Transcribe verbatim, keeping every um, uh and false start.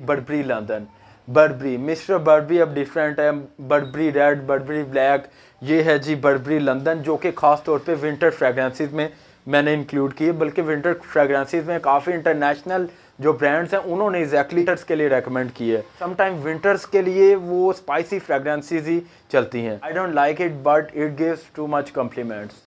Barbari London, Barbari mister Barbari अब different है, Barbari red, Barbari black, ये है जी बर्बरी लंदन, जो कि ख़ास तौर पे विंटर फ्रेगरेंसेस में मैंने इंक्लूड की है। बल्कि विंटर फ्रेगरेंसेस में काफ़ी इंटरनेशनल जो ब्रांड्स हैं उन्होंने एग्जैक्टली विंटर्स के लिए रेकमेंड की है। समटाइम विंटर्स के लिए वो स्पाइसी फ्रेगरेंसेस ही चलती हैं। I don't like it but it gives too much compliments.